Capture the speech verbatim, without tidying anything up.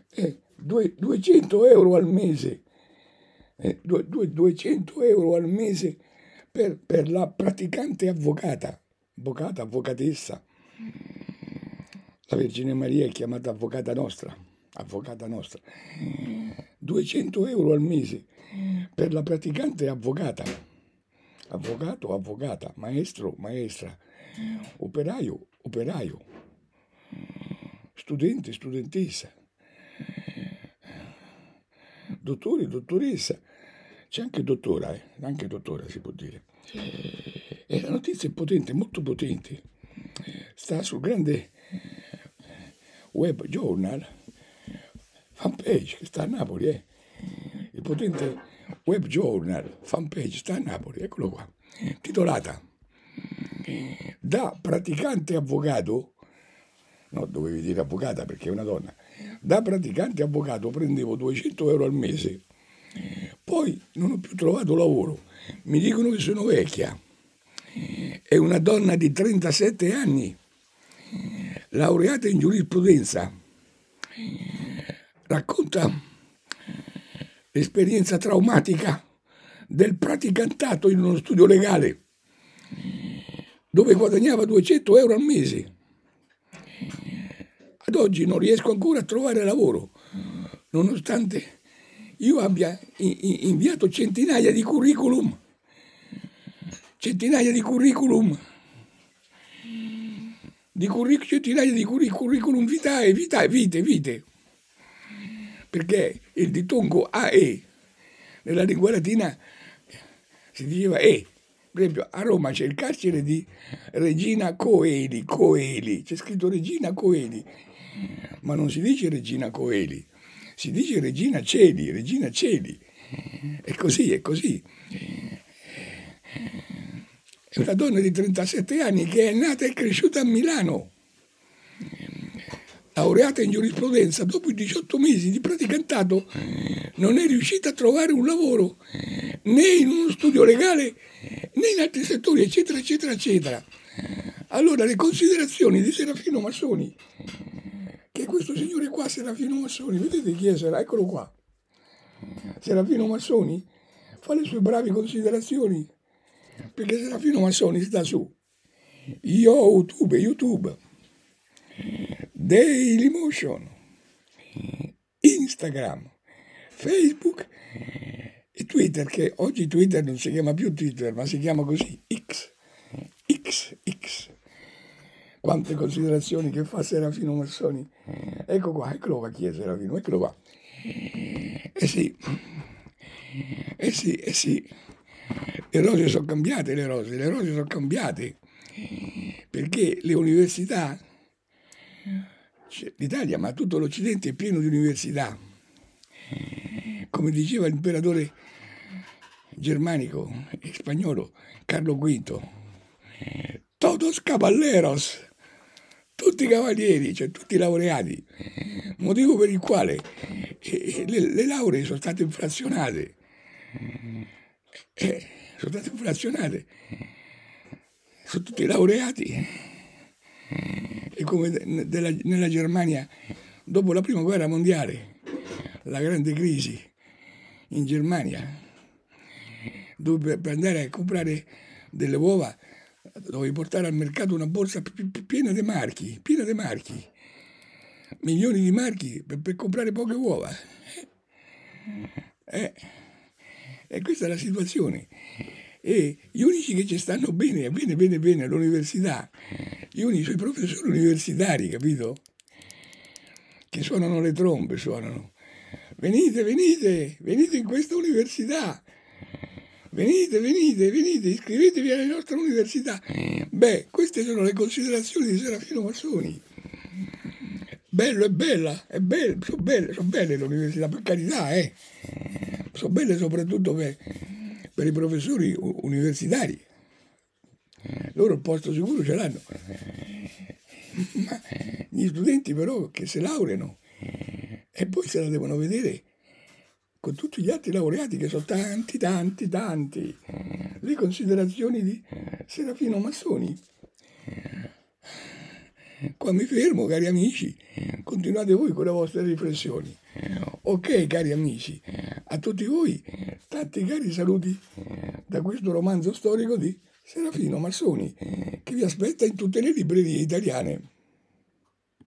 eh, due, duecento euro al mese, eh, due, due, duecento euro al mese per, per la praticante avvocata, avvocata, avvocatessa. La Vergine Maria è chiamata avvocata nostra, avvocata nostra. duecento euro al mese per la praticante avvocata, avvocato, avvocata, maestro, maestra, operaio, operaio, studente, studentessa, dottore, dottoressa, c'è anche dottora, eh? Anche dottora si può dire. E la notizia è potente, molto potente. Sta sul grande web journal, fanpage, che sta a Napoli, eh? Il potente web journal, fanpage, sta a Napoli, eccolo qua, titolata da praticante avvocato, no, dovevi dire avvocata perché è una donna, da praticante avvocato prendevo duecento euro al mese, poi non ho più trovato lavoro, mi dicono che sono vecchia, è una donna di trentasette anni, laureata in giurisprudenza, racconta l'esperienza traumatica del praticantato in uno studio legale dove guadagnava duecento euro al mese. Ad oggi non riesco ancora a trovare lavoro, nonostante io abbia inviato centinaia di curriculum, centinaia di curriculum, di curric- centinaia di curriculum vitae, vitae, vite, vite, perché il ditongo A E nella lingua latina si diceva E. Per esempio a Roma c'è il carcere di Regina Coeli, Coeli, c'è scritto Regina Coeli, ma non si dice Regina Coeli, si dice Regina Celi, Regina Celi, è così, è così. È una donna di trentasette anni che è nata e cresciuta a Milano, laureata in giurisprudenza, dopo i diciotto mesi di praticantato non è riuscita a trovare un lavoro né in uno studio legale né in altri settori, eccetera, eccetera, eccetera. Allora le considerazioni di Serafino Massoni, che questo signore qua, Serafino Massoni, vedete chi è? Eccolo qua. Serafino Massoni fa le sue brave considerazioni, perché Serafino Massoni sta su YouTube, YouTube, Dailymotion, Instagram, Facebook e Twitter, che oggi Twitter non si chiama più Twitter, ma si chiama così, X, X, X. Quante considerazioni che fa Serafino Massoni. Ecco qua, eccolo qua, chi è Serafino? Eccolo qua. Eh sì, eh sì, eh sì. Le rose sono cambiate, le rose, le rose sono cambiate, perché le università, l'Italia, ma tutto l'Occidente è pieno di università. Come diceva l'imperatore germanico e spagnolo Carlo quinto, todos caballeros, tutti cavalieri, cioè tutti laureati, motivo per il quale eh, le, le lauree sono state inflazionate, eh, sono state inflazionate, sono tutti laureati, e come della, nella Germania dopo la prima guerra mondiale, la grande crisi in Germania, dove per andare a comprare delle uova dovevi portare al mercato una borsa piena di marchi, piena di marchi, milioni di marchi per, per comprare poche uova. Eh, e questa è la situazione. E gli unici che ci stanno bene, bene, bene, bene all'università, gli unici sono i professori universitari, capito? Che suonano le trombe, suonano. Venite, venite, venite in questa università. Venite, venite, venite, iscrivetevi alla nostra università. Beh, queste sono le considerazioni di Serafino Massoni. Bello, è bella, è bella, sono belle, sono belle le università, per carità, eh. Sono belle soprattutto per, per i professori universitari. Loro il posto sicuro ce l'hanno. Ma gli studenti però che si laureano e poi se la devono vedere con tutti gli altri laureati che sono tanti, tanti, tanti. Le considerazioni di Serafino Massoni. Qua mi fermo, cari amici, continuate voi con le vostre riflessioni. Ok, cari amici, a tutti voi tanti cari saluti da questo romanzo storico di Serafino Marsoni, che vi aspetta in tutte le librerie italiane.